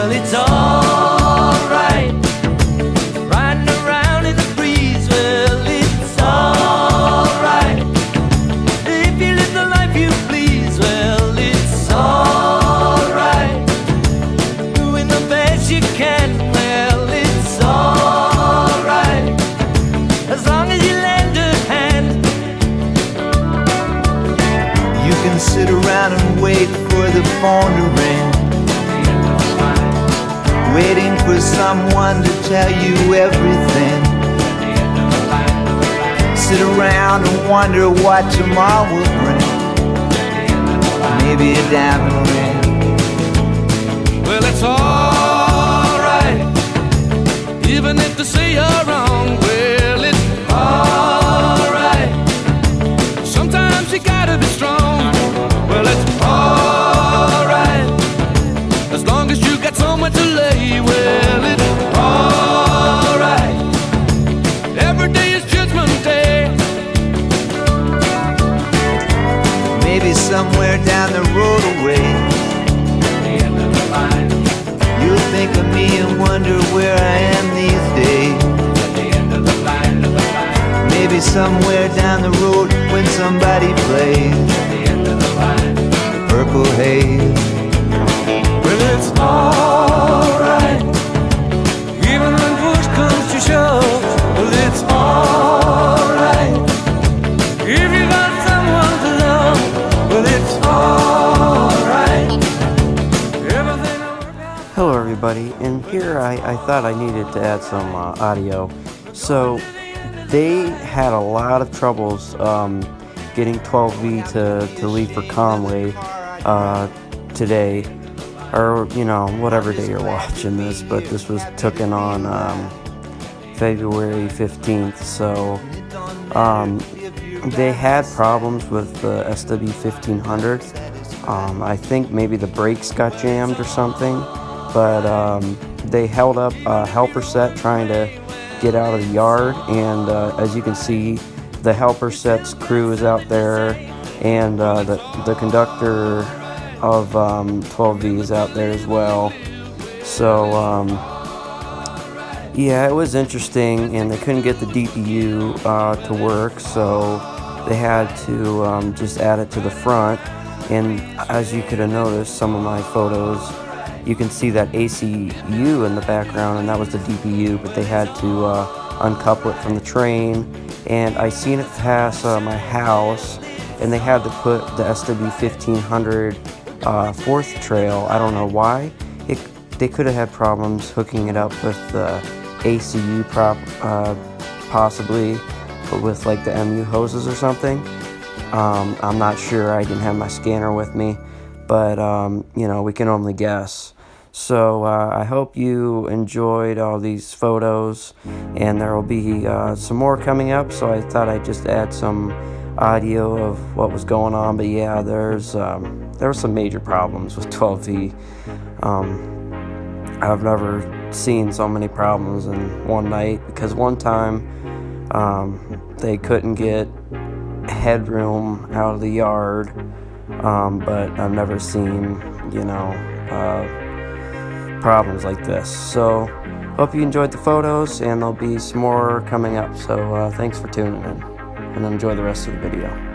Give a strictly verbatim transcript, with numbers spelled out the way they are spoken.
well, it's alright. Riding around in the breeze, well, it's alright. If you live the life you please, well, it's alright. Doing the best you can, well, it's alright. As long as you lend a hand. You can sit around and wait for the phone to ring, waiting for someone to tell you everything. Sit around and wonder what tomorrow will bring. Maybe a diamond ring. Well, it's alright, even if they say you're wrong. Well, it's alright. Sometimes you gotta be strong. Well, it's alright, as long as you got somewhere to lay. Well, it's alright. Every day is Judgment Day. Maybe somewhere down the road away, At the end of the line, you'll think of me and wonder where I am these days. at the end of the line, of the line, Maybe somewhere down the road when somebody plays at the end of the line. the Purple Haze. Well, it's alright, even when push comes to shove. Well, it's alright, if you got someone to love. Well, it's alright, everything will work out. Hello everybody, and here I, I thought I needed to add some uh, audio. So they had a lot of troubles um, getting twelve V to, to leave for Conway uh, today, or you know, whatever day you're watching this, but this was taken on um, February fifteenth, so um, they had problems with the S W fifteen hundred. Um, I think maybe the brakes got jammed or something, but um, they held up a helper set trying to get out of the yard, and uh, as you can see, the helper set's crew is out there, and uh, the, the conductor of um, twelve V is out there as well. So um, yeah, it was interesting, and they couldn't get the D P U uh, to work, so they had to um, just add it to the front. And as you could have noticed, some of my photos, you can see that A C U in the background, and that was the D P U, but they had to uh, uncouple it from the train. And I seen it pass uh, my house, and they had to put the S W fifteen hundred uh, fourth trail. I don't know why. It, they could have had problems hooking it up with the A C U prop, uh, possibly, but with like the M U hoses or something. Um, I'm not sure, I didn't have my scanner with me, but um, you know, we can only guess. So uh, I hope you enjoyed all these photos, and there will be uh, some more coming up, so I thought I'd just add some audio of what was going on. But yeah, there's um, there were some major problems with twelve V. Um, I've never seen so many problems in one night, because one time um, they couldn't get headroom out of the yard, um, but I've never seen, you know, uh, problems like this. So hope you enjoyed the photos, and there'll be some more coming up. So uh, thanks for tuning in, and enjoy the rest of the video.